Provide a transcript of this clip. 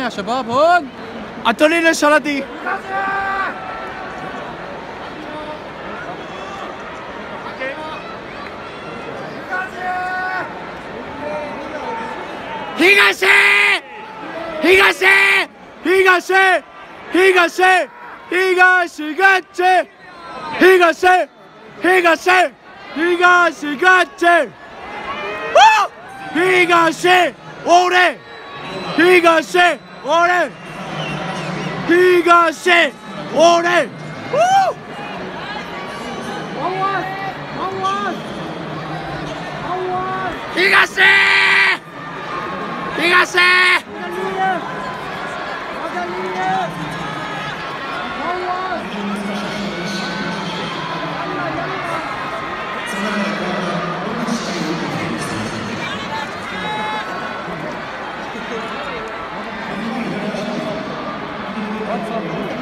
يا شباب هون عطوني الاشاره دي.東東東東東ガッチ東東東ガッチ東俺東俺東俺東東 What's up?